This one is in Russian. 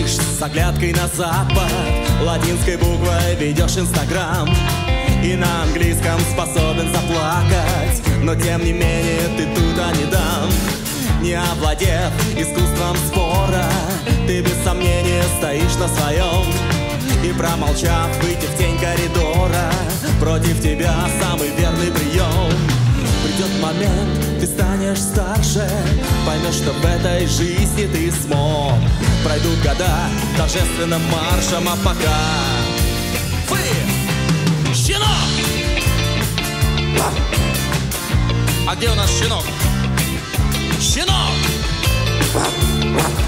Стоишь с оглядкой на запад, латинской буквой ведешь Инстаграм, и на английском способен заплакать, но тем не менее ты туда не дам. Не овладев искусством спора, ты без сомнения стоишь на своем, и промолчав, выйти в тень коридора, против тебя самый верный прием. Придет момент, ты станешь старше, поймешь, что в этой жизни ты смог. Пройдут года торжественным маршем, а пока вы щенок! А где у нас щенок? Щенок!